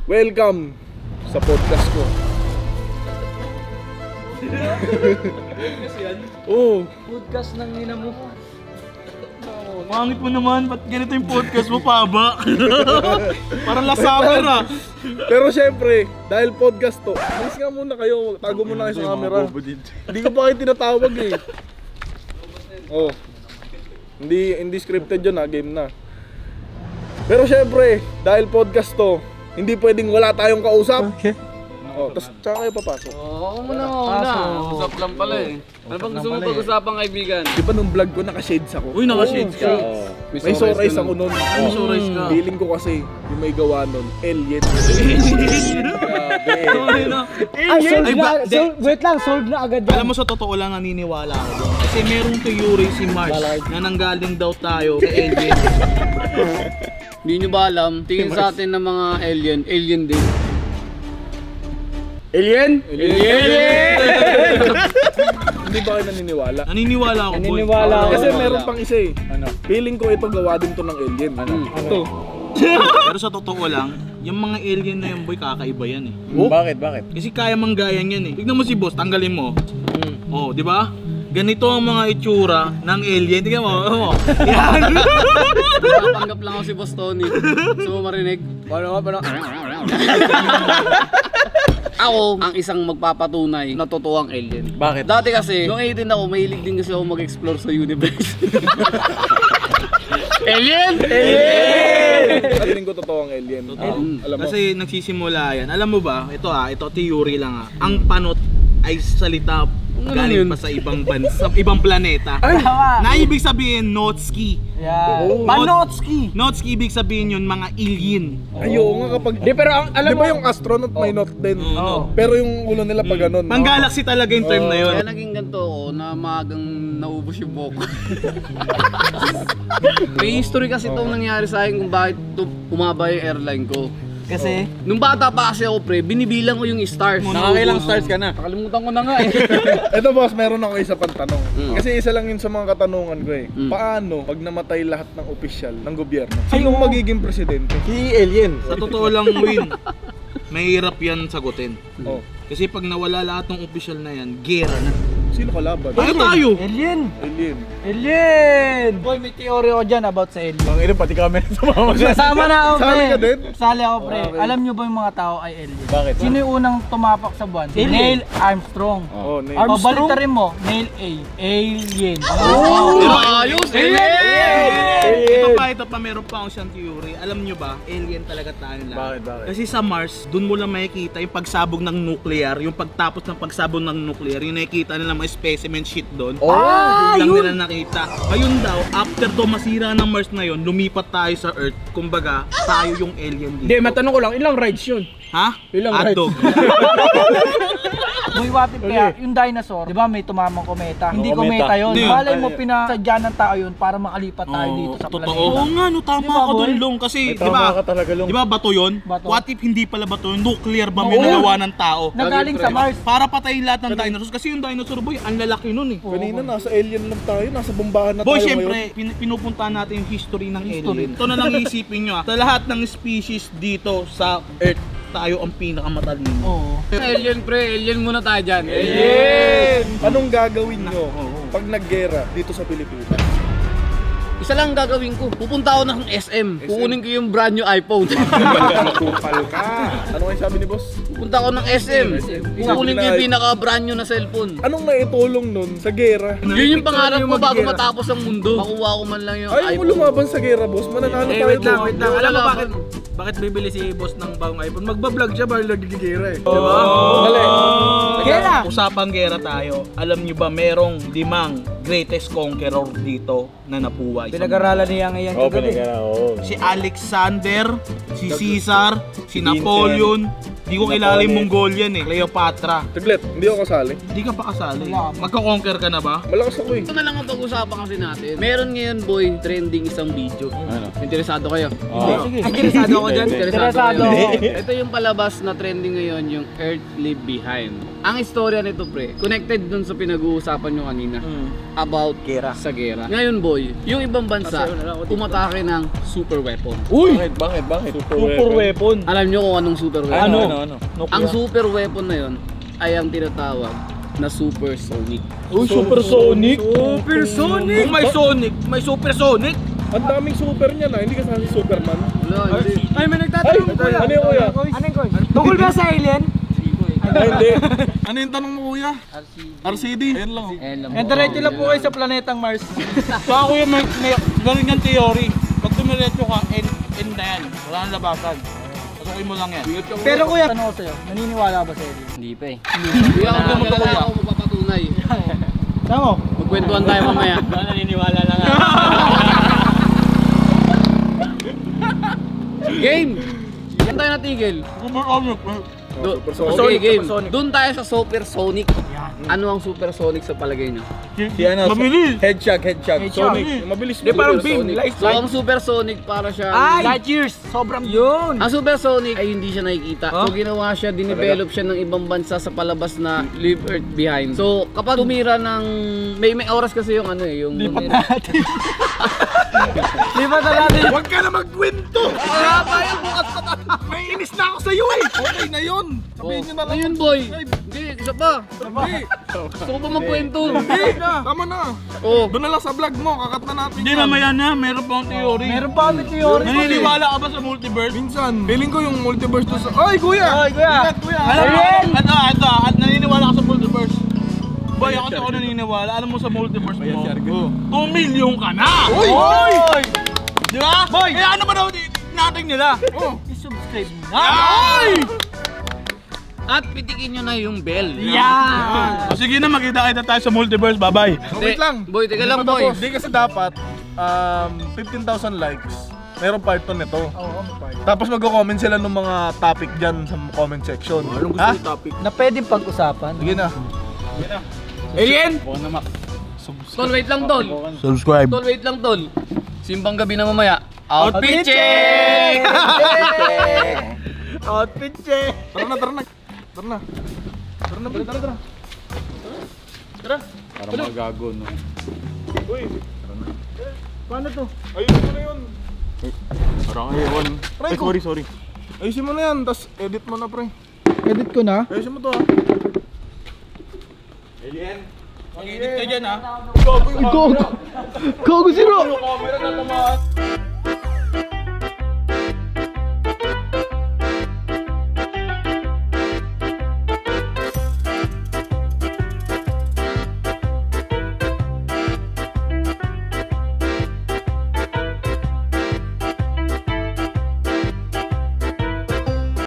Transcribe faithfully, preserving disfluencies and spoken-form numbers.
Welcome sa podcast ko. Podcast yan? Oo. Podcast ng ina mo. Mangit mo naman, ba't ganito yung podcast mo pa ba? Parang last summer ah. Pero syempre, dahil podcast to, alis nga muna kayo, tago muna kayo sa camera. Hindi ko pa kayo tinatawag eh. Oh. Hindi, hindi scripted yun ha, game na. Pero syempre, dahil podcast to, hindi pwedeng wala tayong kausap. Okay. Oh, tapos tsaka kayo papasok. Oo, ako muna una. Usap lang pala eh. Ano bang gusto mo pag-usapang kaibigan? Di ba nung vlog ko naka-shades ako? Uy, naka-shades ka. Oh, may sunrise ako nun. May sunrise ka. Feeling ko kasi yung may gawa nun, alien. Grabe. Ah, sold na, sold, wait lang, sold na agad yan. Alam mo, sa totoo lang naniniwala ako doon. Kasi merong theory si Mars na nanggaling daw tayo kay alien. Hindi nyo ba alam, tingin sa atin ng mga alien, alien din. Alien? Alien! Hindi ba kayo naniniwala? Naniniwala ako, boy. Naniniwala ako. Kasi meron pang isa eh. Ano? Feeling ko ito gawa din to ng alien. Ano? Ito. Pero sa totoo lang, yung mga alien na yun, boy, kakaiba yan eh. Oh? Bakit? Bakit? Kasi kaya manggayan yan eh. Tignan mo si boss, tanggalin mo. Oh, di ba? Ganito ang mga itsura ng alien. Tignan mo, oh. Yan. Napanggap lang ako si Boss Tony. Gusto mo marinig? Paano nga, paano? Ako, ang isang magpapatunay na totoong alien. Bakit? Dati kasi, noong eighteen ako, mahilig din kasi ako mag-explore sa universe. Alien! Alien! Feeling ko totoo ang alien. Um, Alam mo? Kasi nagsisimula yan. Alam mo ba, ito ah, ito theory lang ah. Ang panot ay salita galing pa sa ibang bansa, ibang planeta. Na ibig sabihin Notski. Yeah. Oh. Panotski. Notski ibig sabihin yun mga alien. Ay, oo nga kapag... Di, pero ang, alam Di ba mo, yung astronaut may not din? Oo. Pero yung ulo nila pag ganun. Pang galaxy talaga yung term na yun. Kaya naging ganito ako na maagang naubos yung buhok ko. May history kasi itong nangyari sa akin kung bakit ito umaba yung airline ko. kasi, Nung bata pa kasi ako pre, binibilang ko yung stars. nakakailang stars ka na. Nakalimutan ko na nga eh. Ito boss, meron ako isa pang tanong. Mm. Kasi isa lang yun sa mga katanungan ko eh. Mm. Paano pag namatay lahat ng opisyal ng gobyerno? Sinong magiging presidente? Si alien. Sa totoo lang, Win, mahirap yan sagutin. Oh. Kasi pag nawala lahat ng opisyal na yan, gera na. Sino kalaban? Tayo tayo! Alien! Alien. Alien! Boy, may theory ako dyan about sa alien. Ang ina, pati kami sumama sa... Kasama na ako, pre. Sali ka din? Sali ako, pre. Okay. Alam nyo ba yung mga tao ay alien? Bakit? Sino yung unang tumapak sa buwan? Si Neil Armstrong. Oh, Neil. O balitarin mo, Neil A. Alien. Pero ayos! Alien! Ito pa, ito pa, meron pa akong siyang theory. Alam nyo ba, alien talaga tayo lahat. Bakit, bakit? Kasi sa Mars, dun mo lang makikita yung pagsabog ng nuclear, yung pagtapos ng pagsabog ng nuclear, yung nakikita nila mga specimen shit doon. Oh, Ah, lang yun! nila nakita. Ngayon daw, after to masira ng Mars na yon, lumipat tayo sa Earth. Kumbaga, tayo yung alien dito. Hindi, matanong ko lang, ilang rides yun? Ha? Ilang Hotdog. Boy, what if kaya, yung dinosaur, di ba may tumamang kometa? Hindi kometa. kometa yun. Hindi. Malay mo, pinasadya ng tao yun para makalipat tayo Oo, dito sa totoo. planeta. Oo nga, no, tama Di ba, ka boy? doon, Long. Kasi, May di tama ba, ka talaga, Long. di ba bato yun? Bato. What if hindi pala bato yun? Nuclear bomb yung Oo. nagawa ng tao. Nagaling sa Mars. Para patayin lahat ng dinosaurs. Kasi yung dinosaur, boy, ang lalaki nun eh. Kanina nasa alien lang tayo, nasa bombahan na Boy, tayo syempre, ngayon. pin pinupuntahan natin yung history ng History. alien. Ito na lang isipin nyo ah. Sa lahat ng species dito sa Earth, tayo ang pinakamatalino. Oo. Alien pre, alien muna tayo dyan. Alien! Anong gagawin nyo pag naggera dito sa Pilipinas? Isa lang gagawin ko, pupunta ako ng S M. Kukunin ko yung brand new iPhone. Kupal ka! Ano kayo sabi ni boss? Pupunta ako ng S M. Kukunin ko yung pinaka brand new na cellphone. Anong naitulong nun sa gera? Yun yung pangarap ko bago matapos ang mundo. Makuha ko man lang yung Ayaw mo iPhone. lumaban sa gera, boss. Mananalo Eh, tayo wait lang, doon. wait lang. Wala Alam mo laban. bakit? Bakit bibili si boss ng bagong iPhone? Magbablog siya para nagigigera eh. Diba? Dali. Gera! Usapang gera tayo. Alam nyo ba merong limang greatest conqueror dito na napuway? Pinag-aralan niya ngayon Oh, kagabi. pinagara, oo. Si Alexander, si Caesar, si Napoleon, di ko kilala yung Mongolian eh, Cleopatra. Tiglet, hindi ako kasali. Hindi ka pa kasali. Wala pa. Magka-conquer ka na ba? Malakas ako eh. Ito na lang ang pag-usapan kasi natin. Meron ngayon boy, trending isang video. Ano? Interesado kayo? Sige, sige. Interesado ako dyan? Interesado kayo? ako. Ito yung palabas na trending ngayon, yung Earth Leave Behind. Ang istorya nito pre, connected dun sa pinag-uusapan nyo kanina. About Gera. sa gera. Ngayon boy, yung ibang bansa umatake ng super weapon. Uy! Bakit? Bakit? Bakit? Super weapon. Alam nyo kung anong super weapon? Ano? Ano? Ano? Ang super weapon na yon ay ang tinatawag na supersonic. Uy, supersonic! Supersonic. Kung may Sonic, may Supersonic. Ang daming super niya na, hindi kasama si Superman. Wala, hindi. Ay, may Ay, nagtatanong ko kuya. ano yung kuya? Ano yung kuya? Tungkol ba sa alien? Ay, hindi. Ano yung tanong mo kuya? R C D. Ayan lang. oh. And diretso lang po kayo sa planetang Mars. Baka kuya, may, may ganun yung theory. Pag tumiretso ka, end, end na yan. Wala nang labasan. Pasukin mo lang yan. Pero kuya, ano ko sa'yo? Naniniwala ka ba sa alien? Hindi pa eh. Hindi ako Ano mo to, kuya? wala ako mapapatunay. Tama. Magkwentuhan tayo mamaya. Naniniwala lang nga. Game! Yan tayo natigil. Supersonic. Do- supersonic. okay, game. Supersonic. Doon tayo sa supersonic. Ano ang supersonic sa palagay nyo? Si ano? Mabilis. Headshot, headshot. Headshot. Sonic. Yung mabilis. Di, parang Supersonic. beam, light, So ang supersonic para siya Light years. Sobrang yun. ang supersonic ay hindi siya nakikita. Huh? So ginawa siya, dinevelop siya ng ibang bansa sa palabas na Leave Earth Behind. So kapag tumira ng may may oras kasi yung ano eh, yung Lipat natin. Lipat na natin. Huwag ka na magkwento! Wala pa yung bukas pa tayo. May inis na ako sa'yo eh! Okay na yun! Sabihin nyo na lang. Ayun boy. Hindi, isa pa. Hindi! Gusto ko pa magkwento. Hindi! Tama na! Oh. Doon na lang sa vlog mo, kakat na natin Hindi, yan. mamaya na. Meron pa akong theory. Meron pa kami theory. Naniniwala ka ba sa multiverse? Minsan, feeling ko yung multiverse to sa... Ay, kuya! Ay, kuya. Ingat, kuya! Alam mo, Alien! ano, ito, at naniniwala ka sa multiverse. Boy, ako sa ako naniniwala. Alam mo sa multiverse mo, two million ka na! Uy! Oy! Di ba? Boy! Eh ano ba daw natin nila? Oh! I-subscribe mo na. Ay! At pitikin nyo na yung bell. Yan. O sige na, magkita-kita tayo sa multiverse. Bye-bye. Wait lang! Boy, teka lang Hindi pa boy. tapos. Hindi kasi dapat, um, fifteen thousand likes. Merong part two nito. Oo, part. Tapos mag-comment sila ng mga topic dyan sa comment section. Ha? topic? Na pwedeng pag-usapan. Sige na. Alien! Tol, wait lang tol. Subscribe. Tol, wait lang tol. Simbang gabi na mamaya. Outfit Outfit check! Outfit check. Tara na, tara na. Tara na. Tara na, tara, tara. Tara. Parang magago no. Uy, Paano to? ayusin mo na yun. Parang ayawan. Try ko. Sorry, sorry. Ayusin mo na yan, tas edit mo na pre. Edit ko na. Ayusin mo to ha. Mag-edit ka dyan, ha? Gago yung Gago. Gago si Ro. camera na naman.